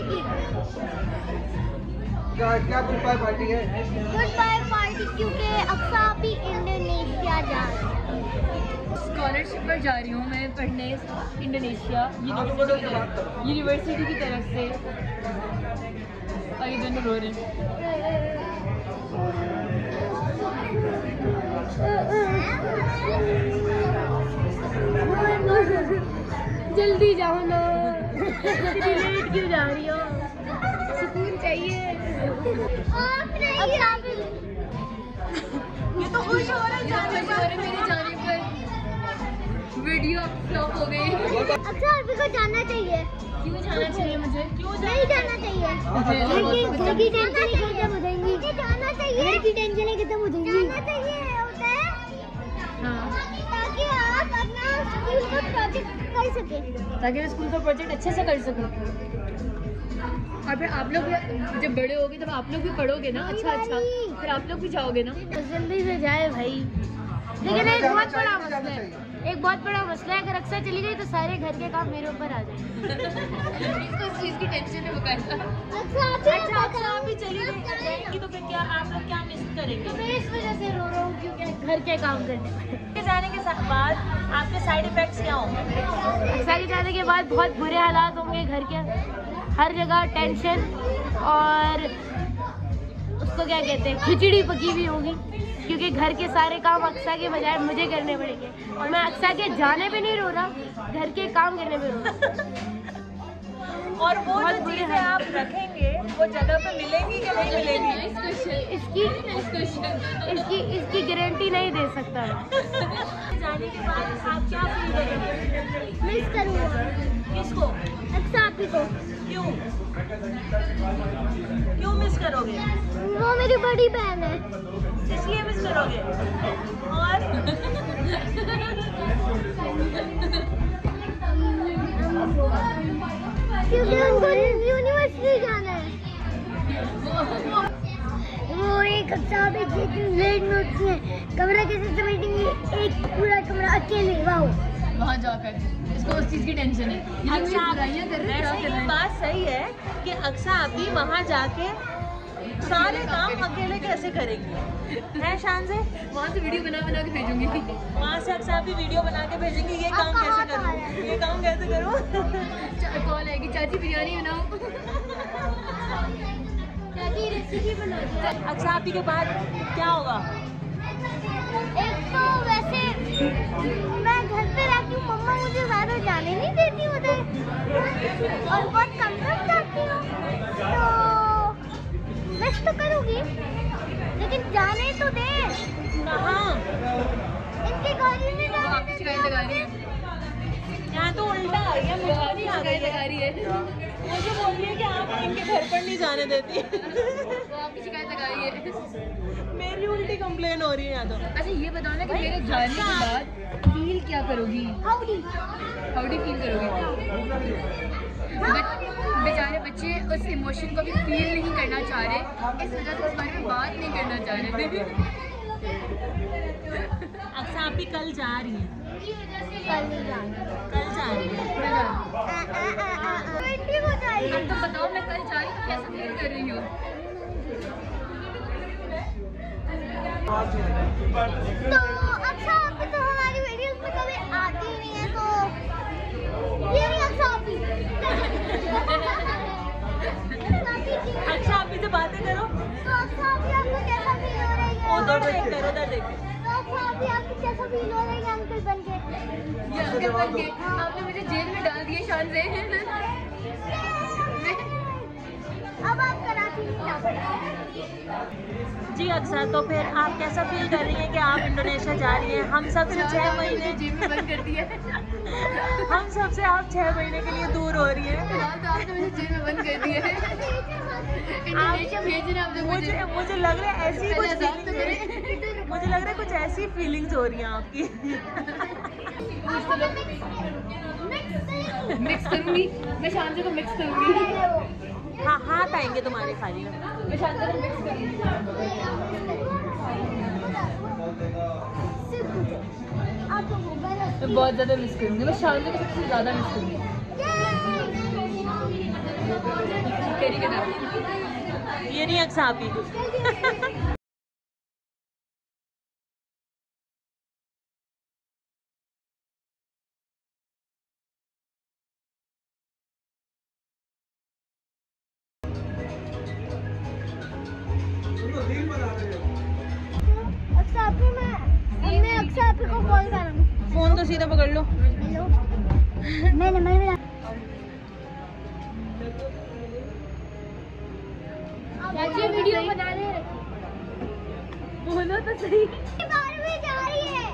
क्या good bye party है? Good bye party क्योंकि अक्सा भी इंडोनेशिया जा रही है। स्कॉलरशिप पर जा रही हूँ मैं पढ़ने इंडोनेशिया यूनिवर्सिटी की तरफ से। और ये दोनों रो रहे हैं। जल्दी जाओ ना, इतनी लेट क्यों जा रही हो? सुकून चाहिए। ये तो खुश हो रहा है जाने पर, मेरे जाने पर वीडियो फ्लॉप हो गई। अच्छा अभी को जाना चाहिए। क्यों जाना चाहिए मुझे? क्यों नहीं जाना चाहिए। घर की टेंशन खत्म हो जाएंगी। जाना चाहिए। घर की टेंशन खत्म हो जाएंगी। जाना चाहिए होता है ताकि आप अपना स्कूल का प्रोजेक्ट कर सकें। ताकि मैं स्कूल का प्रोजेक्ट अच्छे से कर सकूं। और फिर आप लोग जब बड़े होगे तब आप लोग भी पढ़ोगे ना अच्छा, फिर आप लोग भी जाओगे ना। जल्दी से जाए भाई। लेकिन एक बहुत बड़ा मसला है, अगर अक्सर चली गई तो सारे घर के काम मेरे ऊपर आ जाएंगे। इसको इस चीज़ की टेंशन है वो करता। अच्छा आप भी चली जाएंगी तो फिर क्या आप लोग क्या मिस करेंगे? मैं इस वजह से रो रहा हूँ क्योंकि घर के काम करने के जाने के बाद आपके साइड इफेक्ट्स क्या होंगे? अक्सर के जाने के बाद बहुत बुरे हालात होंगे घर के, हर जगह टेंशन और उसको क्या कहते हैं खिचड़ी पकी हुई होगी क्योंकि घर के सारे काम अक्सा के बजाय मुझे करने पड़ेंगे। और मैं अक्सा के जाने पे नहीं रो रहा, घर के काम करने पे रो रहा। और वो जो चीज़ें आप रखेंगे वो जगह पे मिलेंगी कि नहीं मिलेंगी? इसकी गारंटी नहीं दे सकता मैं। जाने के बाद आप क्या फील करेंगे? मिस करूँगा। किसको? अक्सा आपी को। क्यों मिस करोगे? वो मेरी बड़ी बहन है इसलिए मिस करोगे। और क्योंकि उनको यूनिवर्सिटी जाना है। वो एक कक्षा में लेट में उठती है, कमरा कैसे समेटेंगे, एक पूरा कमरा अकेले। वाह वहाँ जाकर इसको उस चीज़ की टेंशन है। अच्छा ये बात सही है कि अक्सा अभी वहाँ जाके सारे काम अकेले कैसे करेंगी? है शान से वहाँ से वीडियो बना के भेजूंगी। वहाँ से अक्सा अभी वीडियो बना के भेजेंगी ये काम कैसे करूँ, ये काम कैसे करूँ। कॉल आएगी चाची बिरयानी बनाओ। चाची रेसिपी बना दो। अक्सा अभी के बाद क्या होगा? एक तो वैसे मैं घर पे रहती हूँ, मम्मा मुझे ज़्यादा जाने नहीं देती उधर और बहुत कम जाती हूँ, तो मिस तो करूँगी लेकिन जाने तो दे। कहाँ? इनके गाड़ी में आपकी शिकायत लगा रही है। यहाँ तो उल्टा आ गया, मुझे भी आ शिकायत लगा रही है। मुझे बोल रही है कि आप इनके घर पर नहीं जाने देती। वो आपकी शिकायत लगा रही है। मेरी उल्टी कंप्लेन हो रही है यहाँ तो। अच्छा ये बताओ ना कि मेरे जाने के बाद फील क्या करोगी? हाउडी फील करोगी? बेचारे बच्चे उस इमोशन को भी फील नहीं करना चाह रहे, इस वजह से उस बारे में बात नहीं करना चाह रहे। अक्सा आप भी कल जा रही हैं? कल नहीं जाना। कल जा रही हैं? अब तो बताओ मैं कल जा रही हूँ तो कैसा फील कर रही हूँ? तो अच्छा आप तो हमारी वीडियोस में कभी आती ही नहीं है, तो ये नहीं अच्छा आप ही। अच्छा आप से बातें करो। तो अच्छा अभी आपको कैसा फील हो रहा है? उधर देख करो, उधर देख। तो अच्छा अभी आपको कैसा फील हो रहा है अंकल बन के? ये अंकल बन के आपने मुझे जेल में डाल दिया शान से। अब आप कराची नहीं जा सकते। जी अक्सा, तो फिर आप कैसा फील कर रही हैं कि आप इंडोनेशिया जा रही हैं? हम सबसे 6 महीने जेल में बंद कर दिया। हम सबसे आप 6 महीने के लिए दूर हो रही हैं। फिलहाल तो आपने मुझे जेल में बंद कर दिया है। इंडोनेशिया भेजना आपने मुझे लग रहा है ऐसी कुछ मुझे लग रहा है कुछ ऐसी फीलिंग्स हो रही हैं आपकी। मिक्स करूंगी मैं शान से, तो मिक्स करूंगी। हाँ हाथ आएंगे तुम्हारे खाली। मैं शान से तो मिक्स करूंगी। मैं बहुत ज़्यादा मिस करूंगी, मैं शान से सबसे ज़्यादा मिस करूंगी। तेरी के नाम ये नहीं अक्सा आप ही। अक्सर को कॉल करूँ। फोन तो सीधा पकड़ लो। हेलो मैंने वीडियो बना रहे बोलो तो सही। बार में जा रही है।